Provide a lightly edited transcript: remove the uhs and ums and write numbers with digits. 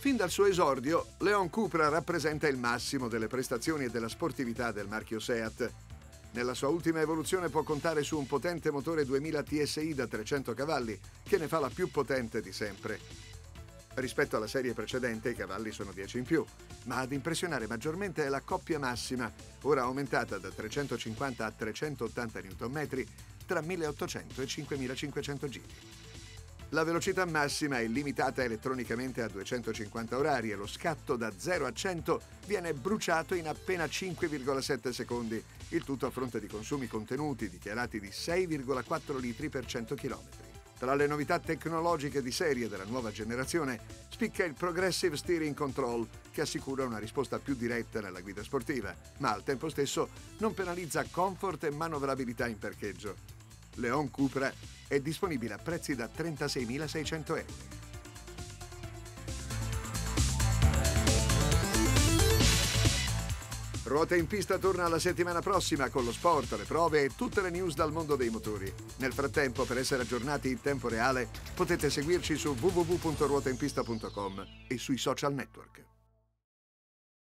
Fin dal suo esordio, Leon Cupra rappresenta il massimo delle prestazioni e della sportività del marchio Seat. Nella sua ultima evoluzione può contare su un potente motore 2000 TSI da 300 cavalli, che ne fa la più potente di sempre. Rispetto alla serie precedente i cavalli sono 10 in più, ma ad impressionare maggiormente è la coppia massima, ora aumentata da 350 a 380 Nm tra 1800 e 5500 giri. La velocità massima è limitata elettronicamente a 250 orari e lo scatto da 0 a 100 viene bruciato in appena 5,7 secondi, il tutto a fronte di consumi contenuti dichiarati di 6,4 litri per 100 km. Tra le novità tecnologiche di serie della nuova generazione spicca il Progressive Steering Control, che assicura una risposta più diretta nella guida sportiva, ma al tempo stesso non penalizza comfort e manovrabilità in parcheggio. Leon Cupra è disponibile a prezzi da 36.600 euro. Ruota in pista torna la settimana prossima con lo sport, le prove e tutte le news dal mondo dei motori. Nel frattempo, per essere aggiornati in tempo reale, potete seguirci su www.ruotainpista.com e sui social network.